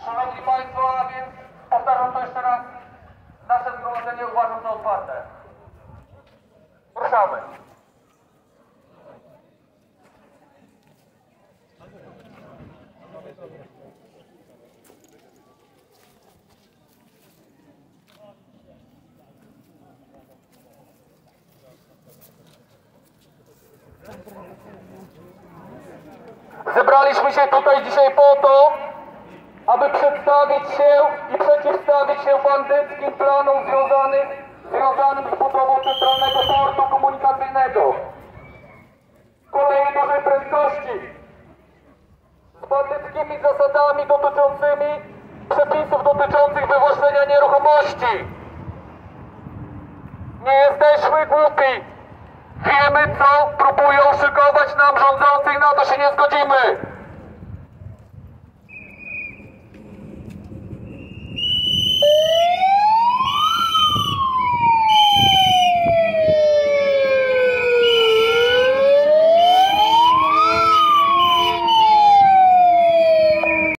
Szanowni Państwo, a więc powtarzam to jeszcze raz, nasze zgromadzenie uważam za otwarte. Ruszamy. Zebraliśmy się tutaj dzisiaj po to, aby przedstawić się i przeciwstawić się bandyckim planom związanym z budową centralnego portu komunikacyjnego, kolei dużej prędkości, z bandyckimi zasadami dotyczącymi przepisów dotyczących wywłaszczenia nieruchomości. Nie jesteśmy głupi. Wiemy, co próbują szykować nam rządzący i na to się nie zgodzimy.